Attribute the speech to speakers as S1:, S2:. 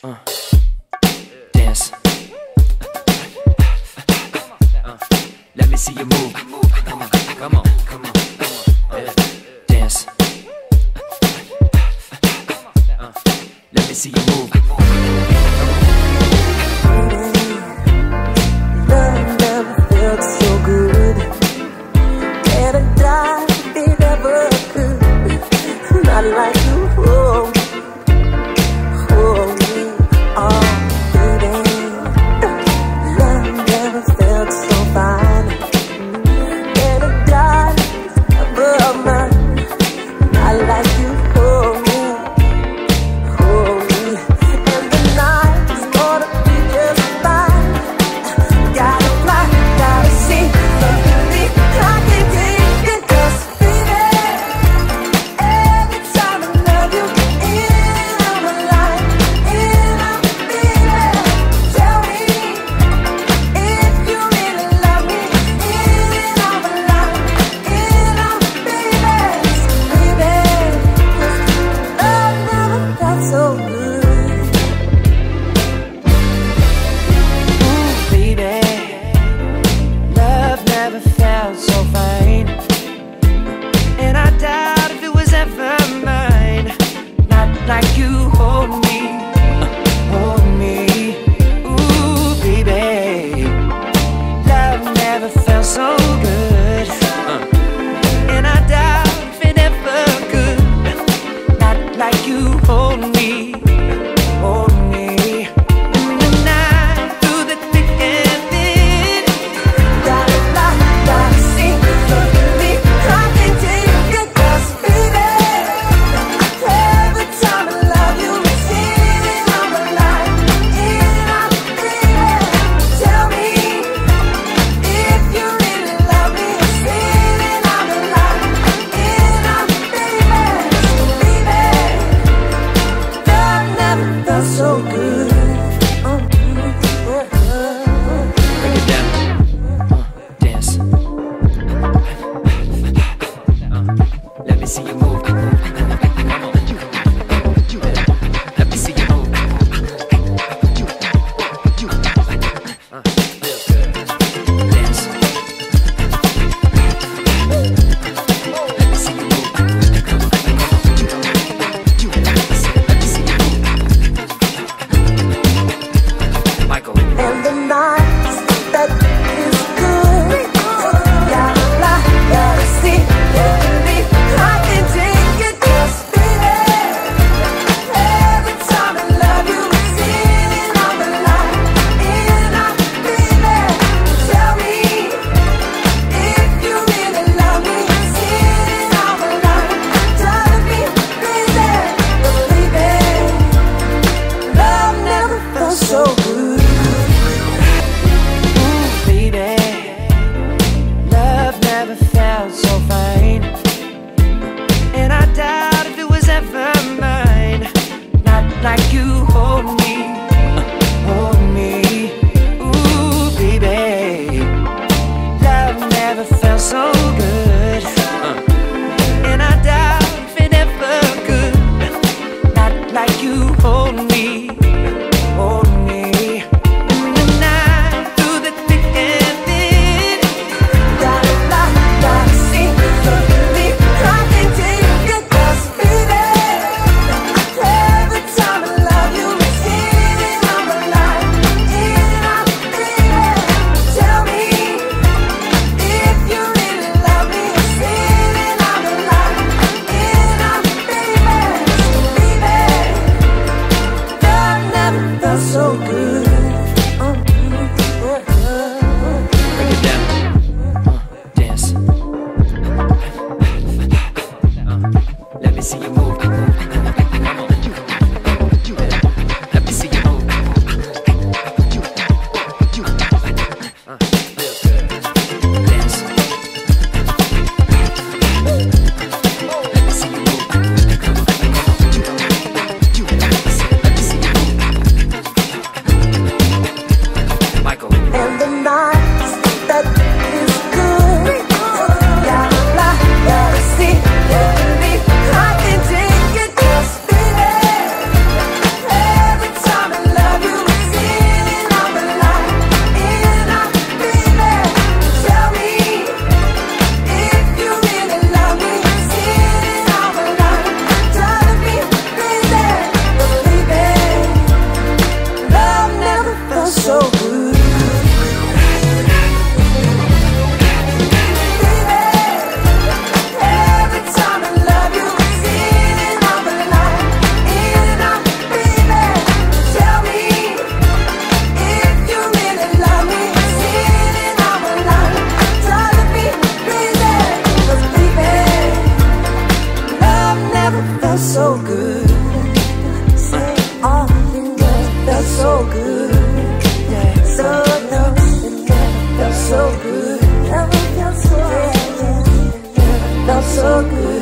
S1: Uh, dance. Let me see you move. Come on, come on, come on. Dance. Let me see you move.
S2: Love never felt so good, and I died if it ever could. Not like you, oh, me, oh, baby. Love never felt so fine, and I died above mine. Not like you, oh, me. And the night is gonna be just fine. Gotta fly, gotta see, baby, I can take it. 'Cause baby, every time I love you, in on my life, in on baby. Tell me if you really love me, in on my life, in on baby. Love never felt so good.
S3: Baby, love never felt so fine, and I doubt if it was ever mine. Not like you hold me, hold me. Ooh, baby, love never felt so good, and I doubt if it ever could. Not like you hold me, hold me. In the night, through the thick and thin.
S2: Gotta fly, gotta see, baby, I can take it. 'Cause baby, every time I love you, it's in on my life, in on baby. Tell me if you really love me, it's in on my life, in on baby. Love never felt so good.
S1: Break it down. Dance. Let me see you move. Come on. Let me see you move. Dance. Let me see you move. Let me see you move. Michael.
S2: And the nights that is good. Gotta fly, gotta see, baby, I can take it. 'Cause baby, every time I love you, it's in on my life, in on baby. Tell me if you really love me, it's in on my life. Drive me crazy, but baby, love never felt so good.
S3: Baby, love never felt so fine, and I doubt if it was ever mine. Not like you hold me, hold me. Ooh, baby, love never felt so good, and I doubt if it ever could. Not like you hold me, hold me. In the night, through the thick and thin.
S2: Gotta fly, gotta see, baby, I can take it. 'Cause baby, every time I love you, it's in on my life, in on baby. Tell me if you really love me, it's in on my life, in on baby. Love never felt so good.
S1: Break it down. Dance. Let me see you move. Come on. Let me see you move. Dance. Let me see you move. Let me see you move.
S2: so good. Yeah. So no, it never felt so good. Never felt so good. Felt so good.